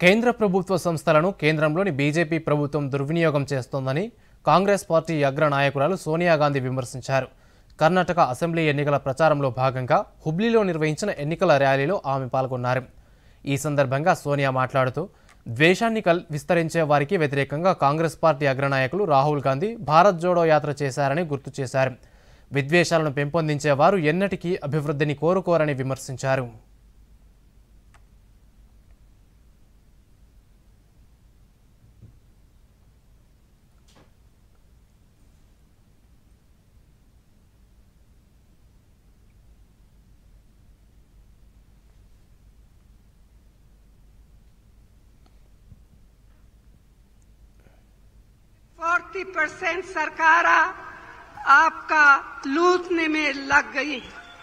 కేంద్ర ప్రభుత్వ సంస్థలను కేంద్రంలోని బీజేపీ ప్రభుత్వం దుర్వినియోగం చేస్తోందని కాంగ్రెస్ పార్టీ అగ్ర నాయకురాలు సోనియా గాంధీ విమర్శించారు. కర్ణాటక అసెంబ్లీ ఎన్నికల ప్రచారంలో భాగంగా హుబ్లీలో నిర్వహించిన ఎన్నికల ర్యాలీలో ఆమె పాల్గొన్నారు. ఈ సందర్భంగా సోనియా మాట్లాడుతూ ద్వేషాన్ని విస్తరించే వారికి వ్యతిరేకంగా కాంగ్రెస్ పార్టీ అగ్రనాయకులు రాహుల్ గాంధీ భారత్ జోడో యాత్ర చేశారని గుర్తు చేశారు. విద్వేషాలను పెంపొందించే వారు ఎన్నటికీ అభివృద్ధిని కోరుకోరని విమర్శించారు. %40 सरकार आपका लूटने में लग गई।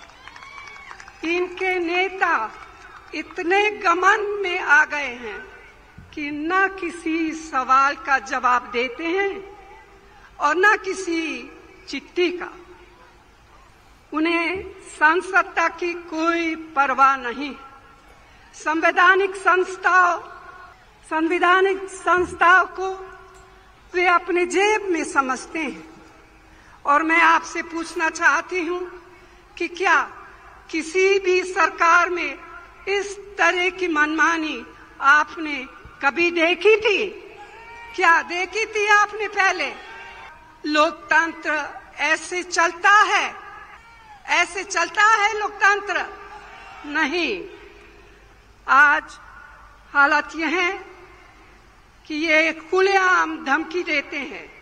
इनके नेता इतने गमन में आ गए हैं कि न किसी सवाल का जवाब देते हैं और न किसी चिट्ठी का। उन्हें सांसदता की कोई परवाह नहीं। संवैधानिक संस्थाओं को वे अपने जेब में समझते हैं। और मैं आपसे पूछना चाहती हूं कि क्या किसी भी सरकार में इस तरह की मनमानी आपने कभी देखी थी? क्या देखी थी आपने पहले? लोकतंत्र ऐसे चलता है? ऐसे चलता है लोकतंत्र? नहीं। आज हालत यह है कि ये खुलेआम धमकी देते हैं